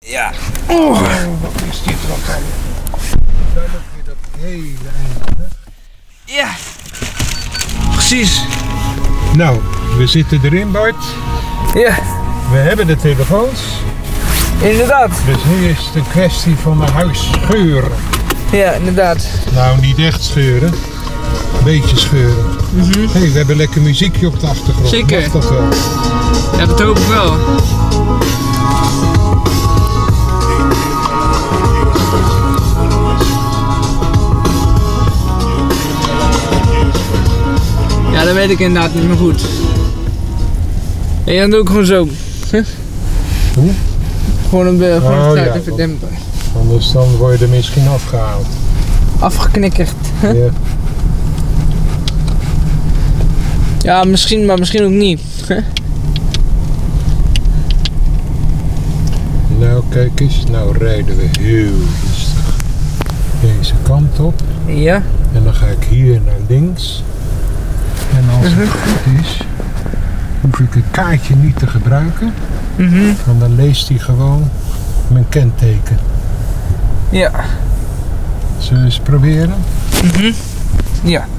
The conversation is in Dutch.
Ja. Oh, wat is dit wat dan? Daar loop je dat hele eind weg. Ja. Precies. Nou, we zitten erin, Bart. Ja. We hebben de telefoons. Inderdaad. Dus nu is het een kwestie van mijn huis scheuren. Ja, inderdaad. Nou, niet echt scheuren. Een beetje scheuren. Hey, we hebben lekker muziekje op de achtergrond. Zeker. Mag dat wel? Ja, dat hoop ik wel. Ja, dat weet ik inderdaad niet meer goed. En dan doe ik gewoon zo. Hoe? Gewoon een geluid ja, even dempen. Anders dan word je er misschien afgehaald. Afgeknikkerd. Ja. Ja, misschien, maar misschien ook niet. Nou, kijk eens. Nou rijden we heel rustig deze kant op. Ja. En dan ga ik hier naar links. En als het goed is, hoef ik het kaartje niet te gebruiken. Want dan leest hij gewoon mijn kenteken. Ja. Zullen we eens proberen? Ja.